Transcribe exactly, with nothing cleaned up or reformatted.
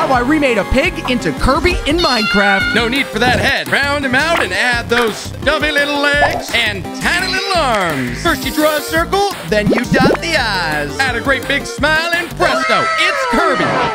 how I remade a pig into Kirby in Minecraft. No need for that head. Round him out and add those stubby little legs and tiny little arms. First you draw a circle, then you dot the eyes. Add a great big smile and presto, it's Kirby.